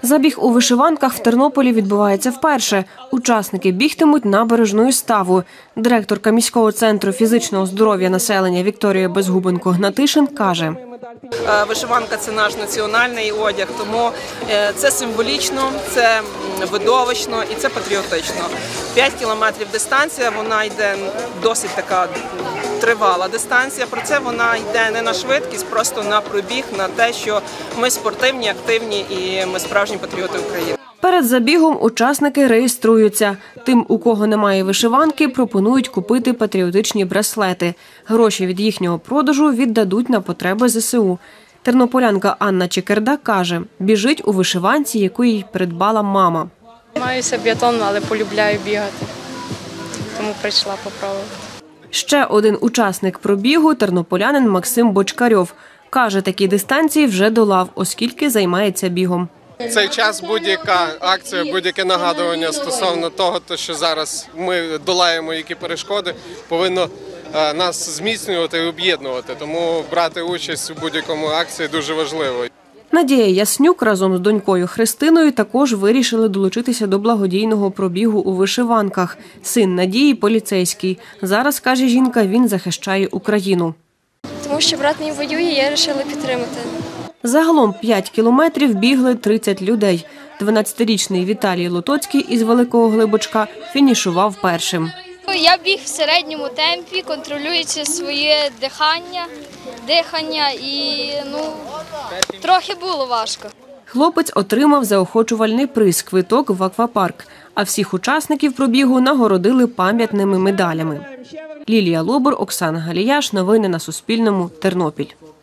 Забіг у вишиванках в Тернополі відбувається вперше. Учасники бігтимуть набережною ставу. Директорка міського центру фізичного здоров'я населення Вікторія Безгубенко-Гнатишин каже: вишиванка – це наш національний одяг, тому це символічно, це видовищно і це патріотично. 5 кілометрів дистанція, вона йде досить така тривала дистанція, про це вона йде не на швидкість, просто на пробіг, на те, що ми спортивні, активні і ми справжні патріоти України. Перед забігом учасники реєструються. Тим, у кого немає вишиванки, пропонують купити патріотичні браслети. Гроші від їхнього продажу віддадуть на потреби ЗСУ. Тернополянка Анна Чекерда каже, біжить у вишиванці, яку їй придбала мама. Маюся біатлон, але полюбляю бігати, тому прийшла попробувати. Ще один учасник пробігу – тернополянин Максим Бочкарьов. Каже, такі дистанції вже долав, оскільки займається бігом. Цей час будь-яка акція, будь-яке нагадування стосовно того, що зараз ми долаємо які перешкоди, повинно нас зміцнювати і об'єднувати. Тому брати участь у будь-якому акції дуже важливо. Надія Яснюк разом з донькою Христиною також вирішили долучитися до благодійного пробігу у вишиванках. Син Надії – поліцейський. Зараз, каже жінка, він захищає Україну. Тому що брат мій воює, я вирішила підтримати. Загалом 5 кілометрів бігли 30 людей. 12-річний Віталій Лотоцький із Великого Глибочка фінішував першим. Я біг в середньому темпі, контролюючи своє дихання і трохи було важко. Хлопець отримав заохочувальний приз – квиток в аквапарк. А всіх учасників пробігу нагородили пам'ятними медалями. Лілія Лобур, Оксана Галіяш. Новини на Суспільному. Тернопіль.